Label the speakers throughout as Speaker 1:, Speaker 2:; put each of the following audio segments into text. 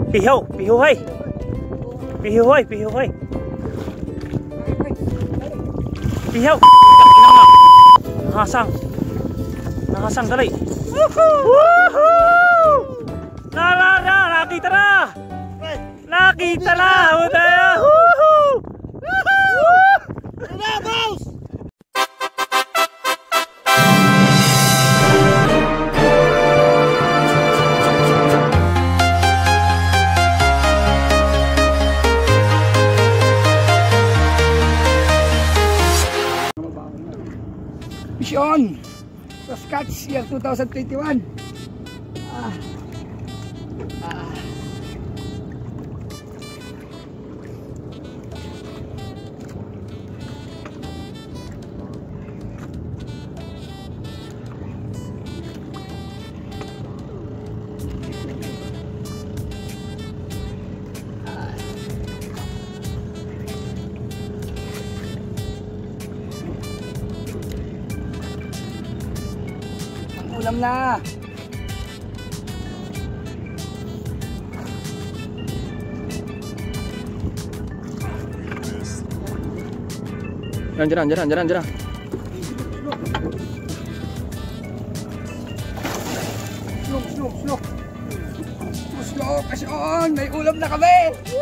Speaker 1: Pihaw, pihuhay. Pihuhay, pihuhay. Pihaw. Nahasang. Nahasang dali. Woohoo! Nakita na. Nakita na. Woohoo!
Speaker 2: Mission sa Scotch year 2021. Ulam na.
Speaker 1: Jalan.
Speaker 2: Slow, kasyon, may ulam na kami.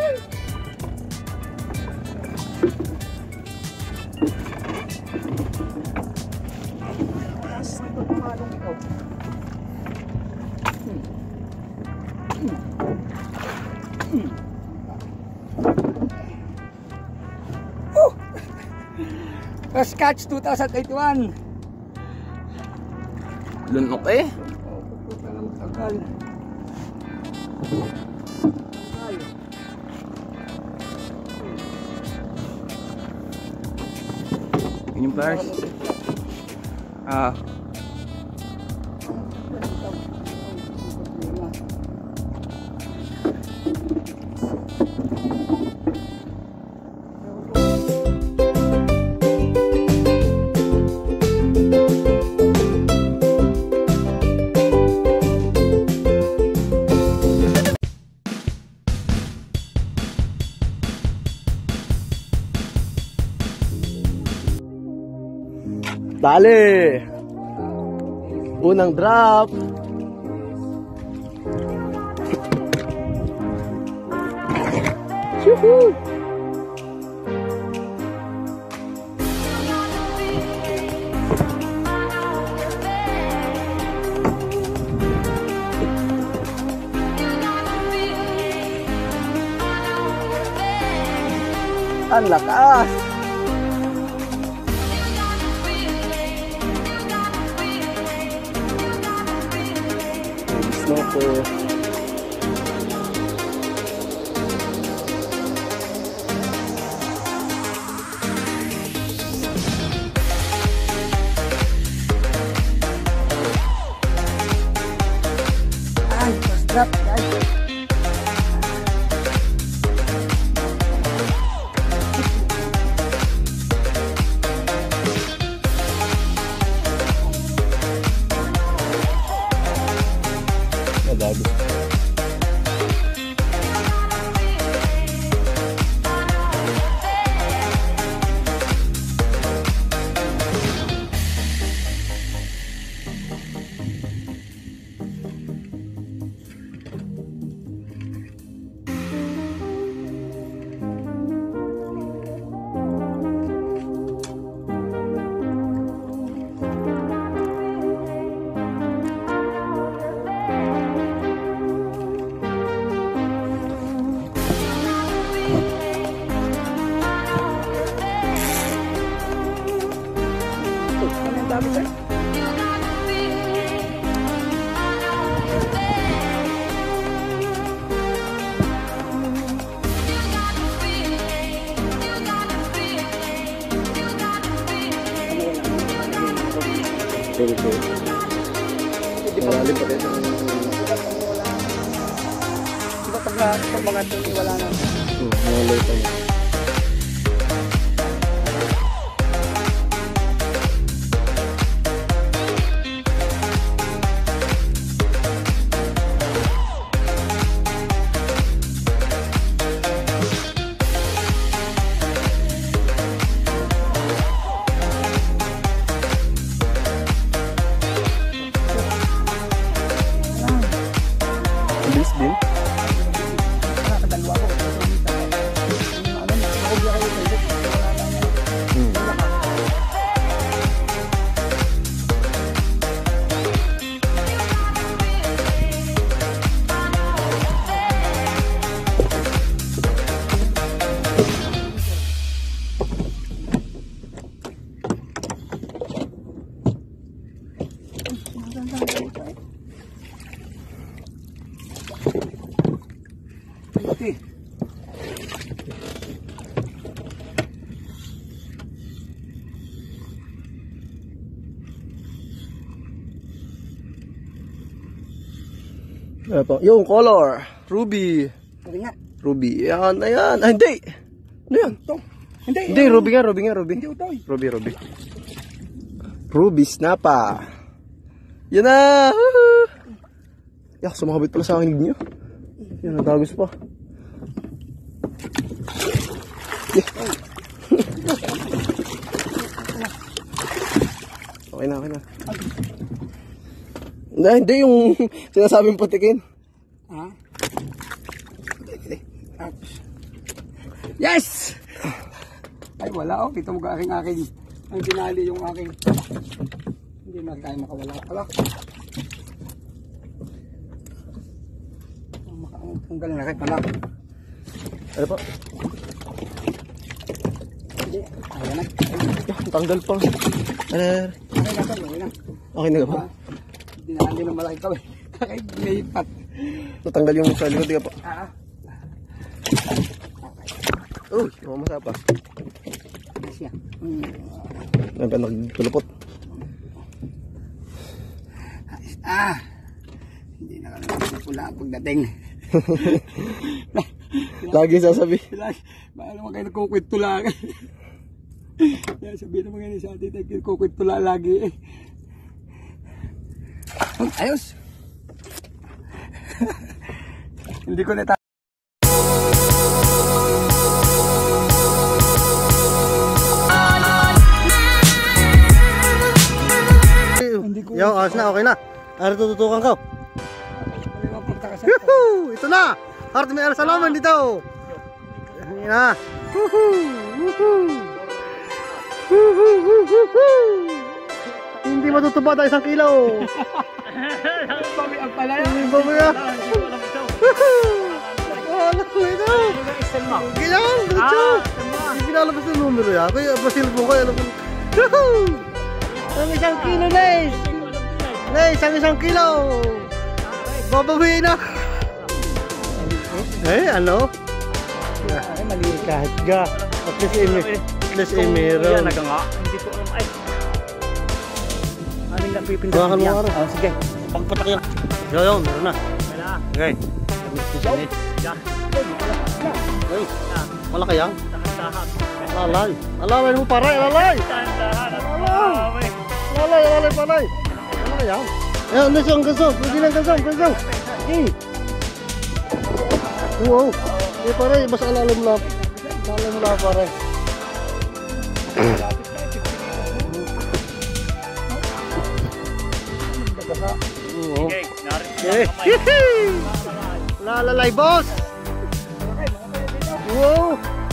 Speaker 2: Scotch 2021.
Speaker 1: Lunok eh. Ini yung players.
Speaker 3: Dali! Unang drop! Yuhuu! Ang lakas! Snorkel.
Speaker 2: Ay, first drop guys.
Speaker 3: Bagus.
Speaker 2: Dami sir.
Speaker 3: Malalim pa rin.
Speaker 2: Diba pag mga ito wala na.
Speaker 3: Malay pa yun.
Speaker 2: puti.
Speaker 3: Ano po? Yung color. Ruby.
Speaker 2: Hindi nga.
Speaker 3: Ruby. Yan, ayan. Ah, hindi. Ano yan?
Speaker 2: Ito. Hindi.
Speaker 3: Hindi, Ruby nga, Ruby nga, Ruby.
Speaker 2: Hindi ito eh.
Speaker 3: Ruby, Ruby. Ruby Snapper. Yan na! Woohoo! Yak, sumakabit pala sa akin niyo. Yan, natagos pa. Yeah. Okay na, okay na. Hindi yung sinasabing patikin.
Speaker 2: Ha? Yes! Ay, wala oh. Kita mo ka aking ang dinali yung aking. Hindi na tayo makawala pala. Ang galing na kayo pala.
Speaker 3: Ano po?
Speaker 2: Hindi. Ayan na.
Speaker 3: Tanggal pa. Ano?
Speaker 2: Okay na tayo. Okay na.
Speaker 3: Okay na ba?
Speaker 2: Dinali ng malaki kami. Ay, lipat.
Speaker 3: Natanggal yung sa likod, di ka po.
Speaker 2: Okay.
Speaker 3: Uy, mamasa pa.
Speaker 2: Siya.
Speaker 3: Ano ba nagtulupot?
Speaker 2: Hindi na kami pula ang pagdating.
Speaker 3: Lagi sasabi.
Speaker 2: Baka naman kayo nagkukwento lang. Kaya sabihin naman kayo sa atin, nagkukwento lang lagi eh. Ayos! Hindi ko nata.
Speaker 3: Yo, ayos na, okay na. Ano tututukan ko? Yuhuu! Ito na! Heart may alasalaman dito! Yan na! Hindi matutubad ang 1 kilo!
Speaker 2: Ang palaya!
Speaker 3: Hindi ba ba yan? Wala ko ito! Ganyan! Diretso! Hindi pinalabas ng numero yan. Kaya pasilbo ko. Yuhuu! Ang 1 kilo, Lays! Lays, ang 1 kilo! Babawi na! Eh, ano?
Speaker 2: Ay, maliit ka.
Speaker 3: Ga, at least meron.
Speaker 1: Yan, nga. Hindi ko alam. Ay. Aling na pipinda.
Speaker 3: Bakan mo araw.
Speaker 1: Sige.
Speaker 3: Pagpatak yan. Yo, meron na.
Speaker 1: Wala.
Speaker 3: Okay.
Speaker 1: Yan.
Speaker 3: Ay, malaki yan.
Speaker 1: Tahan-tahan.
Speaker 3: Alalay. Alalay mo pare, alalay.
Speaker 1: Tahan-tahan.
Speaker 3: Alalay, paray. Ano yan? Ayan, gasong. Pwede lang gasong. Wow. Eh, pare, mas alalim lang. Alalim lang, pare.
Speaker 1: Okay, narito.
Speaker 3: Lalalay, boss! Wow!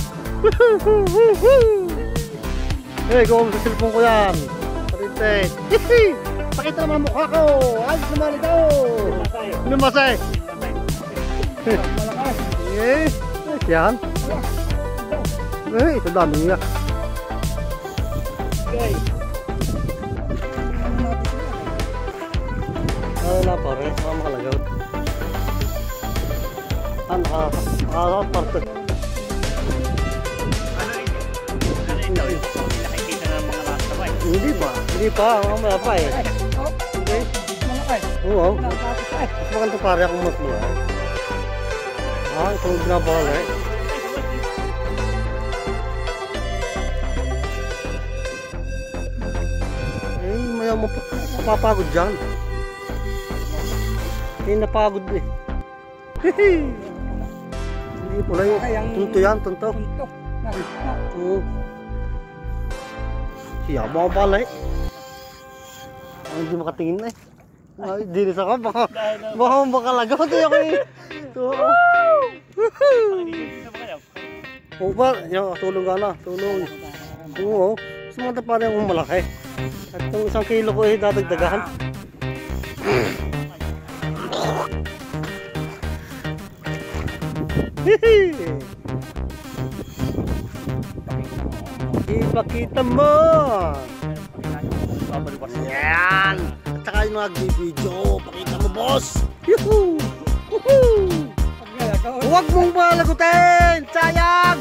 Speaker 3: Hey, gawin sa cellphone ko yan. Parintek. Pakita naman mukha ko. Ay, sumali ka. Lumasay. Eh, yan. Eh, ito dami niya. Ano na pare, mga makalagaw. Nakaparte.
Speaker 1: Ano ito? Nakikita ng mga lasa ba?
Speaker 3: Hindi pa, mamaya pa eh. Okay. Oo. Mas maganda pare akong mas mula. Itong ginabawal eh. Maya mapapagod dyan. Hindi napagod eh. Hindi pala yung tunto yan, tunto. Oo. Siya mga pala eh. Hindi makatingin na eh. Ay, dinis ako, baka makalagaw. Ito yung eh. Oo ba? Yung tulong ka na. Tulong. Oo. Sumanta pa rin yung malaki. At yung 1 kilo ko eh, dadagdagahan. Ipakita mo! Yan! At saka yung mag-video, pakita mo boss! Yuhuu! Wuhuu! Huwag mong palagutin! Sayang!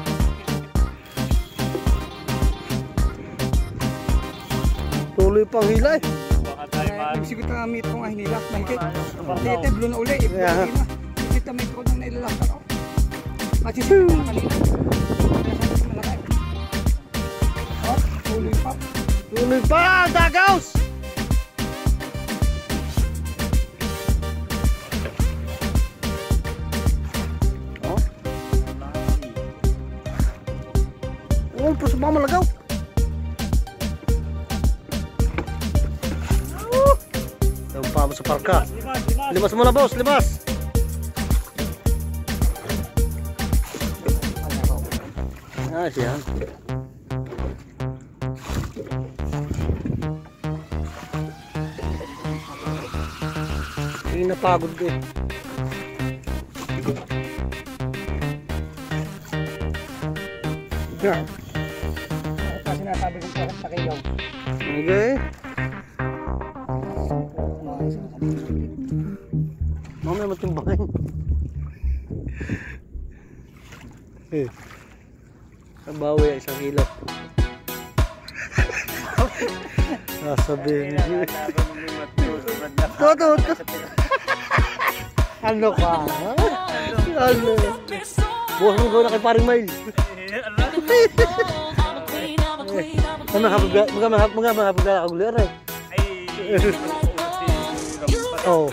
Speaker 3: Tuloy pang hila eh.
Speaker 1: Baka tayo man.
Speaker 2: Siguro na metro nga hinila. Mahigit.
Speaker 1: Trabaho.
Speaker 2: Ito, blue na uli.
Speaker 3: Yeah.
Speaker 2: Mahigit na metro nang nailalakad ako. Matisip na kanina. Malaki. Oh, tuloy pa.
Speaker 3: Tuloy pa! Dagaws! Oh. Oh, puso ba malagaw? Yung pa mo sa parka. Limas mo na boss, limas! Ah, siya. Hindi napagod ko eh.
Speaker 2: Yeah. Ito sinasabi kong parang takigaw.
Speaker 3: Okay. Mamaya matimbangin. Eh. Nabawi ang isang kilo. Sasabihin niyo. Toto. Ano ka? Ano? Bukas mo gawin na kay paring Mail. Magkakapag kagulir eh. Oh.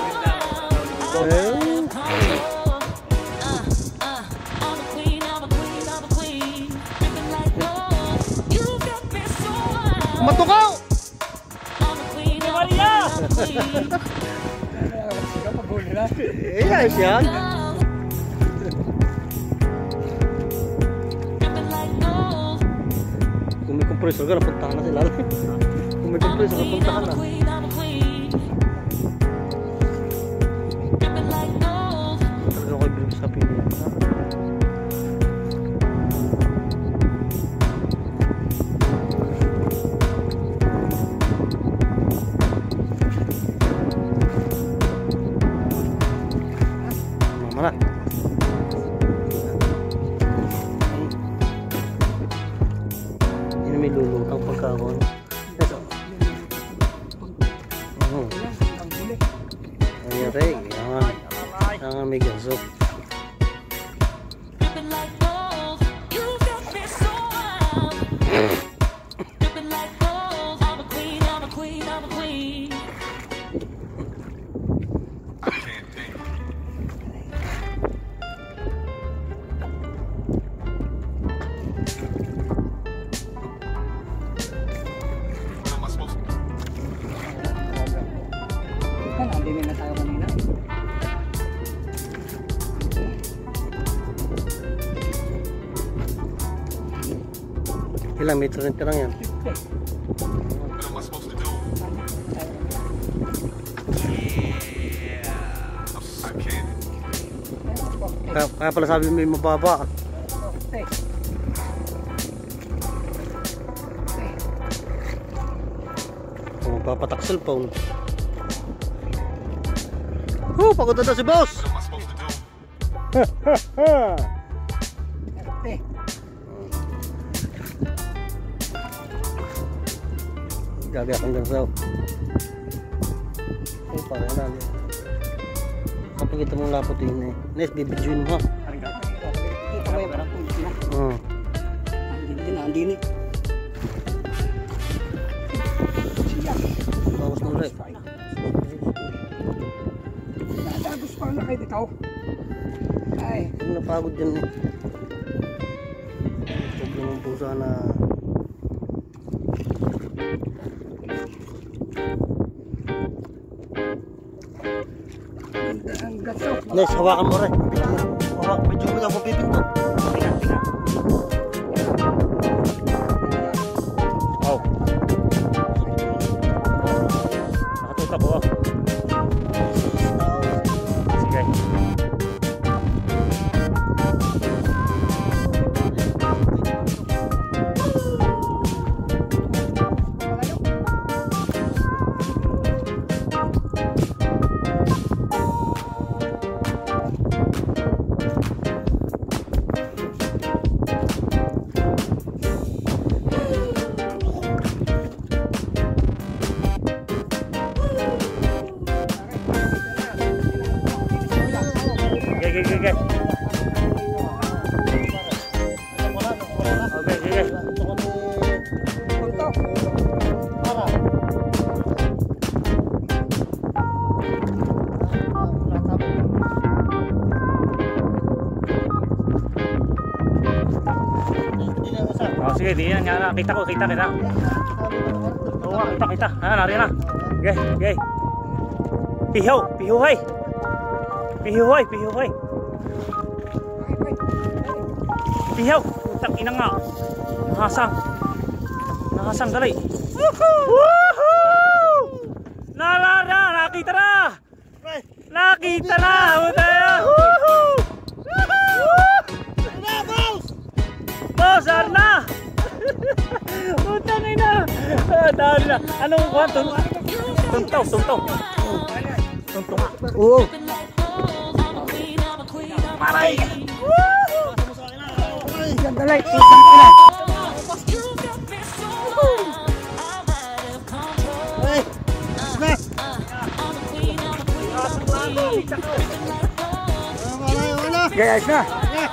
Speaker 3: Matukaw!
Speaker 1: Maria!
Speaker 2: Sigaw pag huli na.
Speaker 3: Eh, ayos yan. Kung may compressor ka, napuntahan na sila. Kung may compressor, napuntahan na. Talaga ko ibig sa pili. Mama na. Ini may lulutang pagkakon. Ito.
Speaker 2: Ang huli.
Speaker 3: Ayan rin. Ang may gaso.
Speaker 2: Nandinin na tayo kanina.
Speaker 3: Ilang metro rin lang yan. Kaya pala sabi may mababa. Oh, papatak cellphone. Pagod na daw si boss. Gagawin hanggang sa parang natin. Kapag ito mong laputin eh. Nes, bibidyoin mo ha.
Speaker 2: Kita mo yung parang tulis na.
Speaker 3: Oo.
Speaker 2: Nandini. Siya.
Speaker 3: Bawas mo ulit.
Speaker 2: Nadagos pa na kayo dito. Ay.
Speaker 3: Yung napagod yan eh. Huwag naman po sana.
Speaker 2: Ang gaso.
Speaker 3: Nes, hawakan mo rin. Hawakan, medyo mo lang mapipinto.
Speaker 1: Oh. Nakatuta po. Sige. Okay, sige.
Speaker 2: Punto.
Speaker 1: Oh, sige, di yan. Kita ko, kita. Oo nga, kita. Nari na. Okay, okay. Pihuhay. Pihaw, utang ina nga. Nahasang dali. Woohoo! Nakita na. Nakita na. Woohoo! Boss, Arna! Utang ina. Dahil na. Anong kwanto? Tuntaw. Tuntaw.
Speaker 3: Oo.
Speaker 1: Maray!
Speaker 2: Yan dalay. Isang ina. Guys na.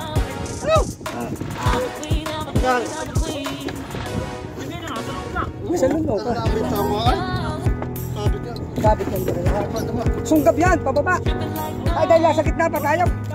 Speaker 2: Sa lumo ka. Sabit yan. Sunggab yan, pababa. Ay, dahil nasa gitna pa tayo.